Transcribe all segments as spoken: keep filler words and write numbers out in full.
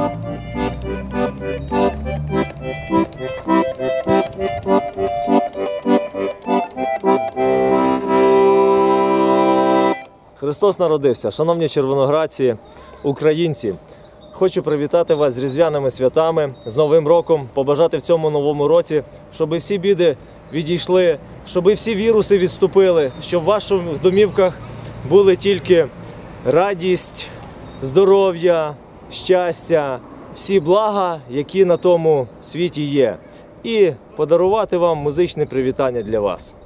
Христос народився! Шановні червоноградці, українці! Хочу привітати вас з різдвяними святами, з Новим роком, побажати в цьому новому році, щоб всі біди відійшли, щоб всі віруси відступили, щоб в ваших домівках були тільки радість, здоров'я, щастя, всі блага, які на тому світі є. І подарувати вам музичне привітання для вас.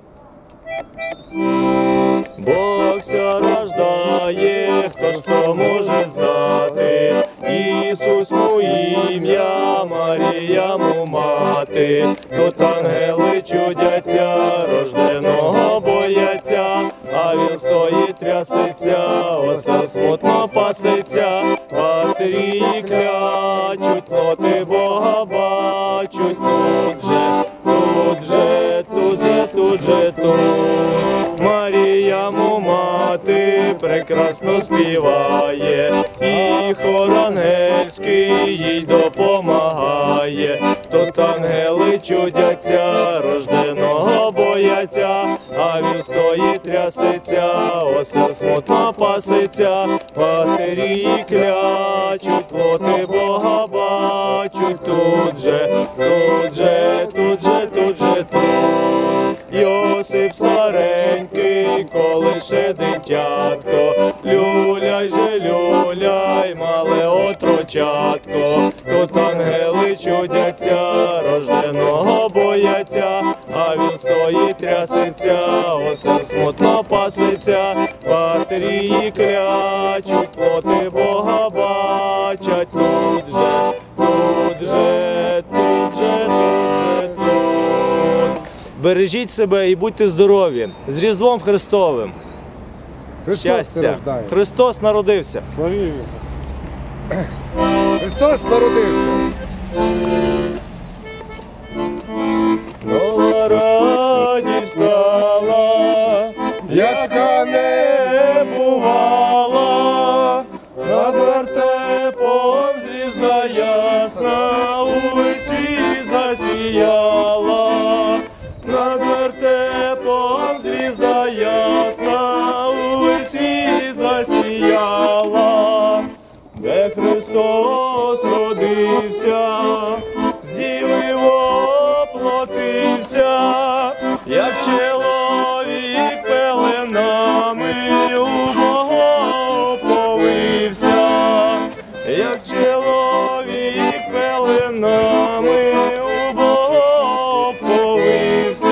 Бог ся рождає, хто ж то може знати, Ісус му ім'я, Марія му мати. Тут ангели чудяться, рожденого бояться, а він стоїть трясеться, осел смутно пасеться. Пастирі клячуть, ноти Бога бачуть, тут же, тут же, тут же, тут же, тут. Марія му мати прекрасно співає, і хор ангельський їй допомагає. Тут ангели чудяться, рожденого бояться, а він стоїть трясеться, осел смутно пасеться. Пастирі клячуть, плоти Бога бачуть, тут же, тут же, тут же, тут же, тут. Йосип старенький, колише дитятко, люляй же, люляй, мале отрочатко. Тут ангели чудяться, рожденого бояться, а він стоїть трясеться, осел смутно пасеться. Пастирі клячуть, плоти Бога бачать, тут же, тут же, тут же, тут же, тут. Бережіть себе і будьте здорові. З Різдвом Христовим. Христос Щастя. Христос народився. Славі. Христос народився. Нова радість стала, яка не бувала, над вертепом звізда ясна увесь світ засіяла. Над вертепом звізда ясна увесь світ засіяла, де Христос родився, з діви воплотився, як чоловік пеленами у Бога оповився, як чоловік пеленами у Бога оповився.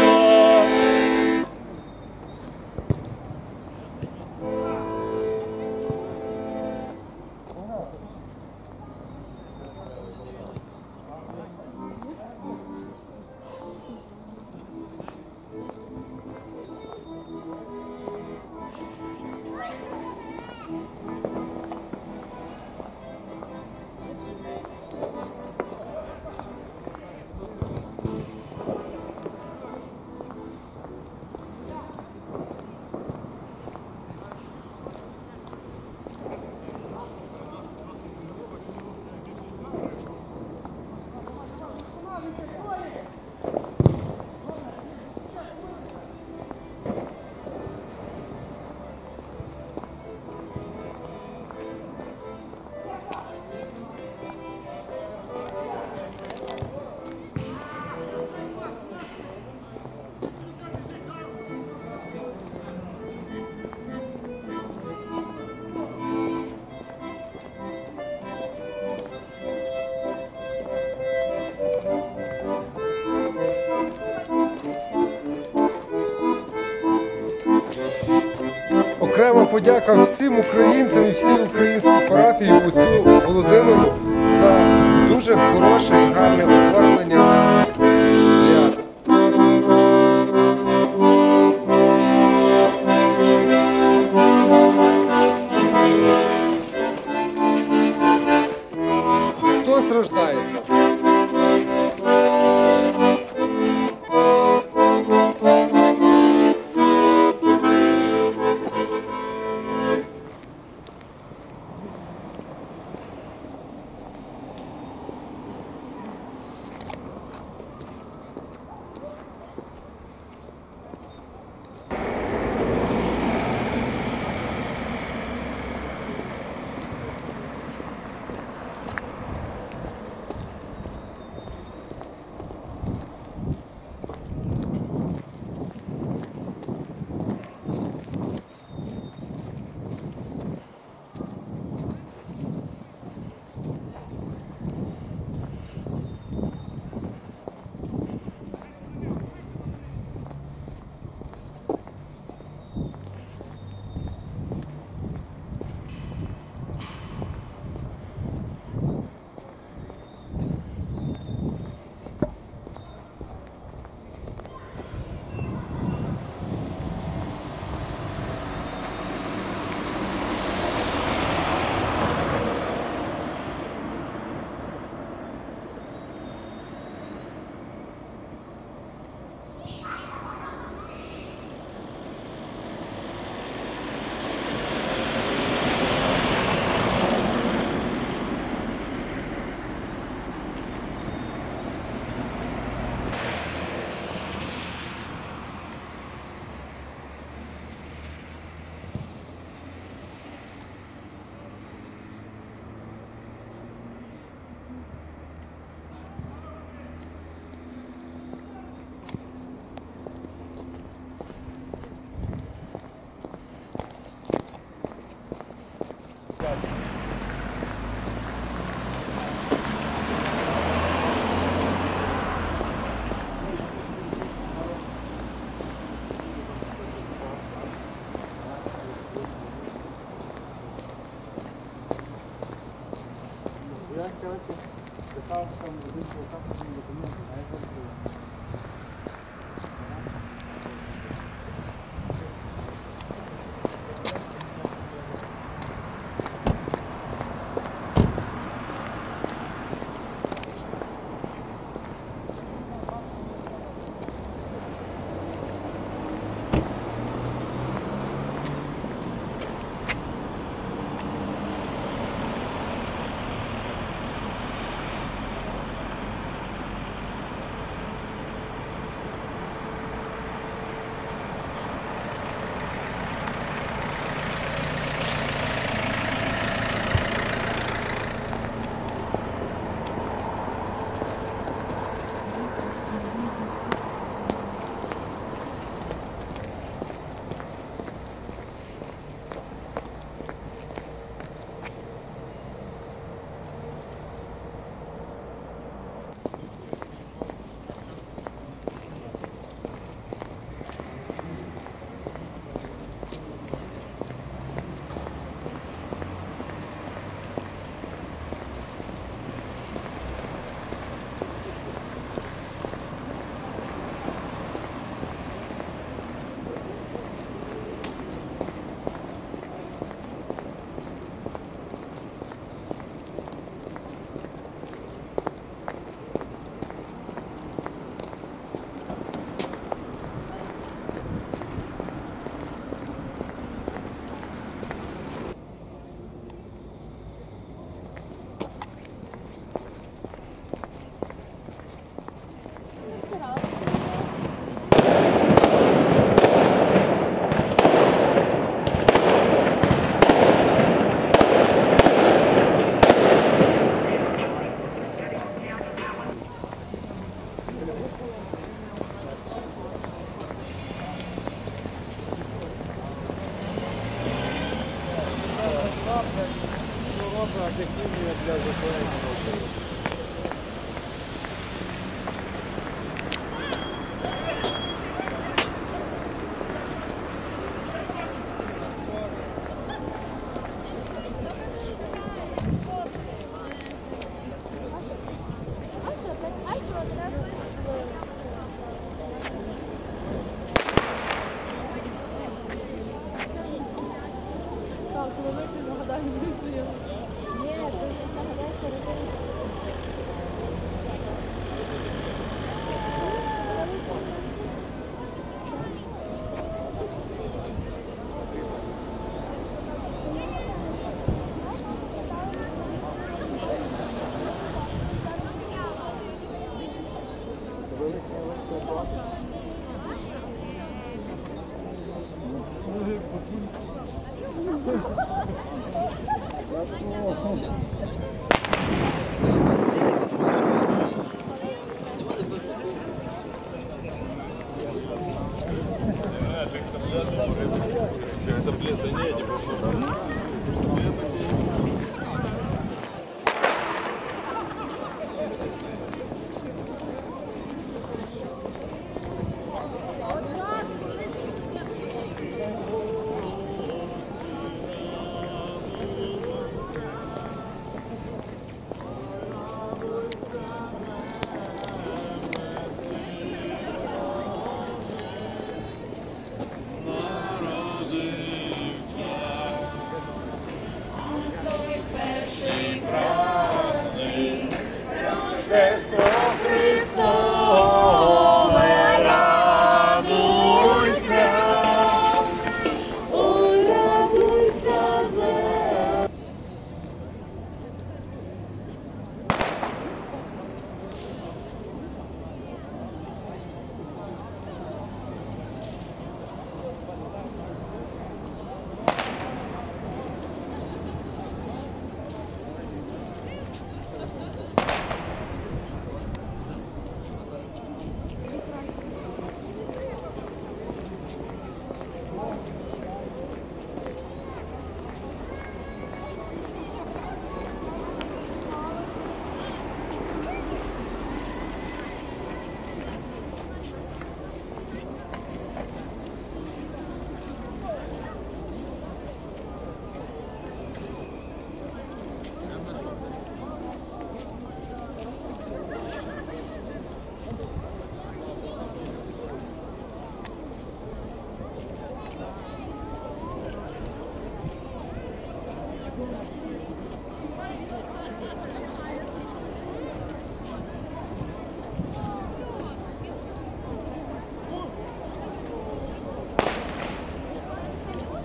Окрема подяка всім українцям і всій українській парафії отцю Володимиру за дуже хороше і гарне оформлення свят. Хто страждається? Thank you.